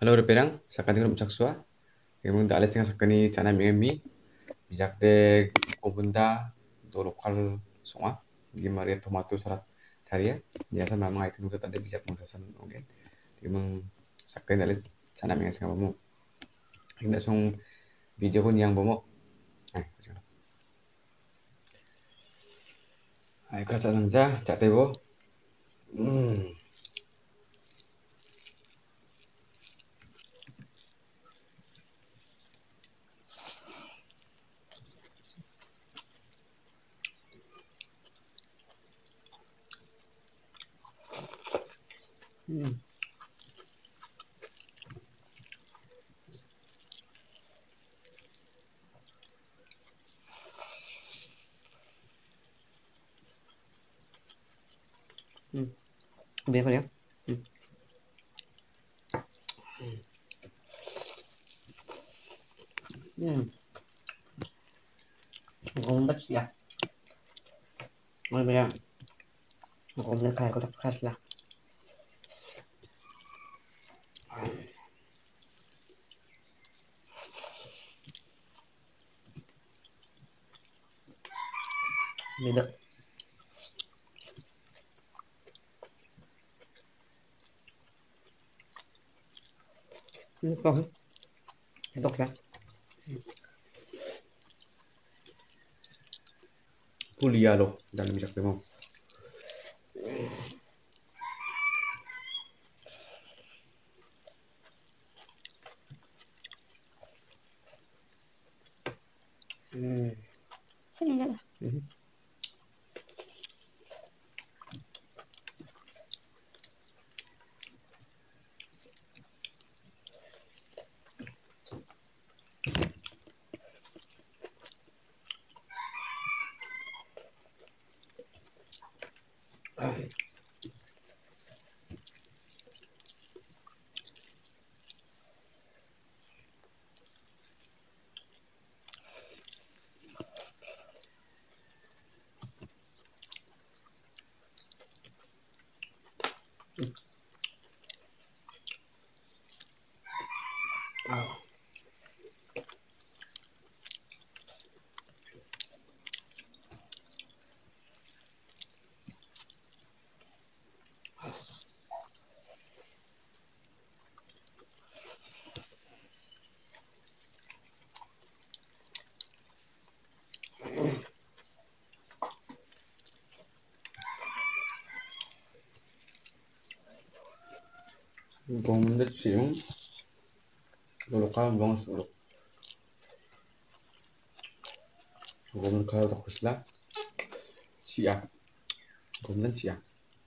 Halo Reperang, sakani rum chaksua. Kemung dale tinga sakani chana mengemi. Bijak de kobunda do lokal songa. Gimari tomato sarat taria. Biasa memang item itu tadi bijak mengsasan oke. Kemung sakani dale chana mengen singa bomo. Hinda song video kun yang bomo. Jangan. Ay kaca nangja cate bo. Hmm. Biar ya. Ngombat ya. Mau bilang ngombat kayak kotak bekas lah. Beda. Ini kok enak ya. Pulia lo dan bijak demo. Sini aja. Gomda cium. Lokal bang suluk. Gomda kalau tak kusla. Siap. Gomda siap.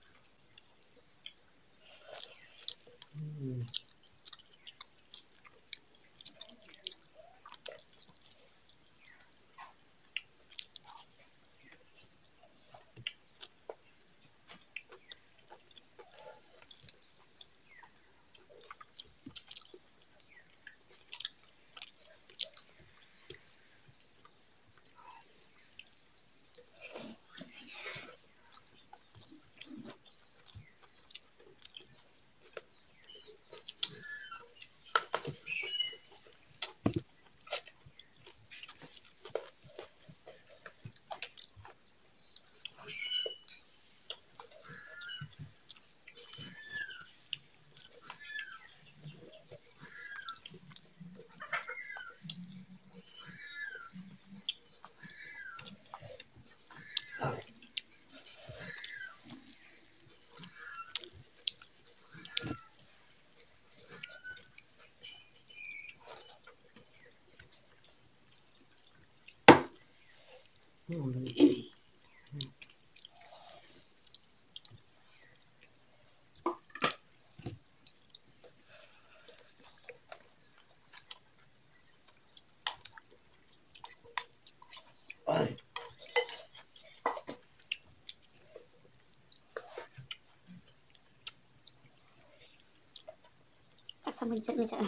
Tak sama mencet.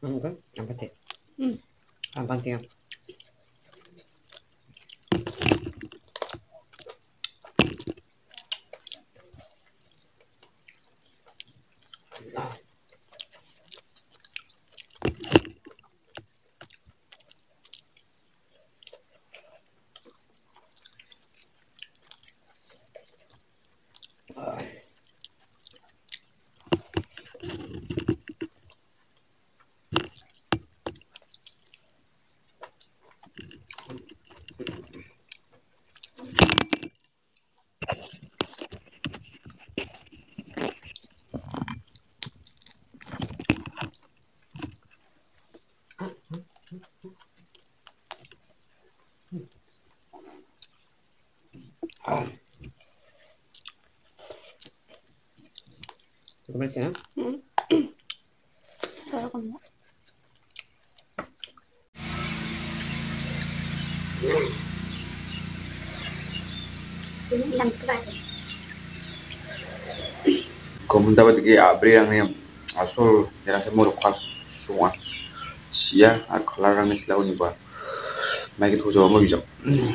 Enggak, apa sih? Apa sih? Coba sih ya. Sarap mo. Ilang ka ba? Komun dapat gi abri yang yang asal dirasa mau lokal semua sia akalar yang istilah ini bah mai gitu coba mau bijak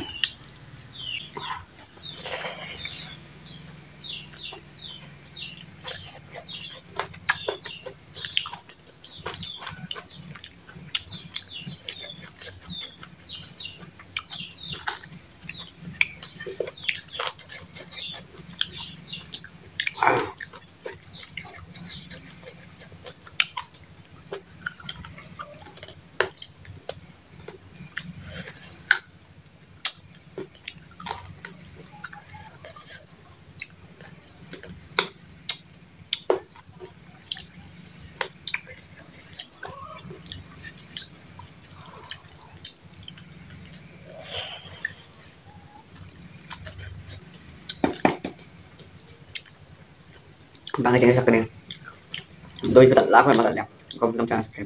Banget ini sakit nih. Doi kita lakukan masalahnya. Kau belum jangan sakit.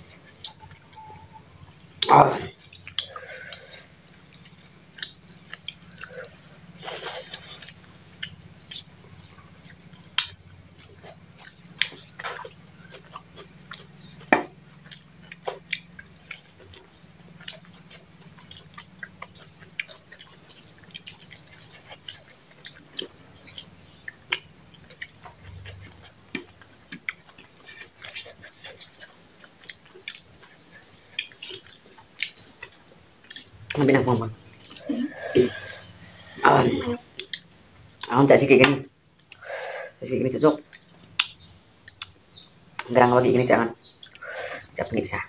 Ang binang mo. Ako cak sikit gini. Sikit gini cocok. Garang lagi gini jangan. Cak penik sah.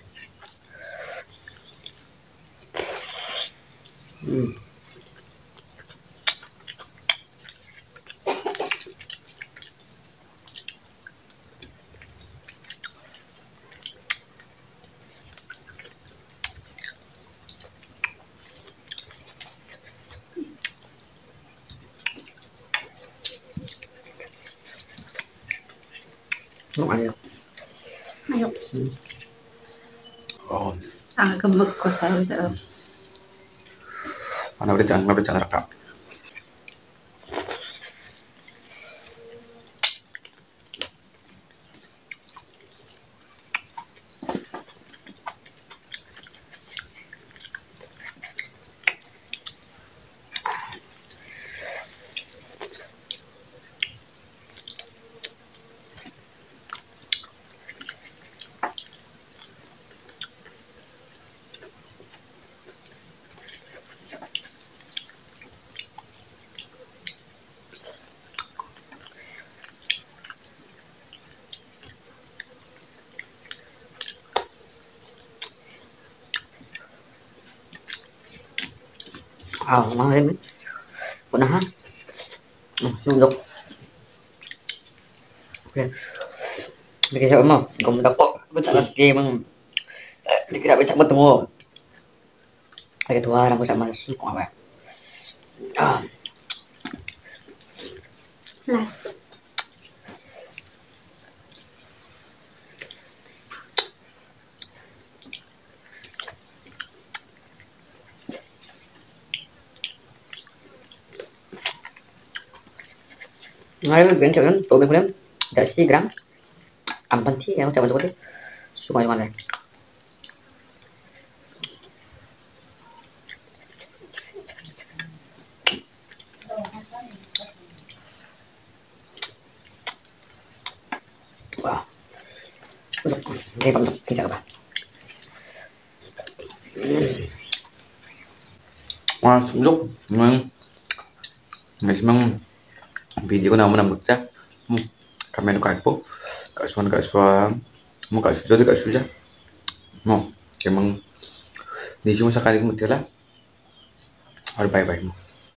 Ayo. Ayo. oh Ang gemuk ko sa mana udah jangan rekam Mau lên. Unahan. Sulok. Oke. Bigyan siya mo. Gumda po. Baca las game ang hindi kita baca mo. Ay tuwa ko sa malas ko ba. Last. Ngayon ganyan siya tubig ko lang. Dasi gram. Ang panti ako sa bato ko. Suka yung ano. Oke, Pak, xin chào các bạn. Wah, sungguh, memang video ko naman ang magta. Kami no kaipo, kasuan, mo kasuja, kasuja. Mo, emang di sini sekali mutila. Or bye bye mo.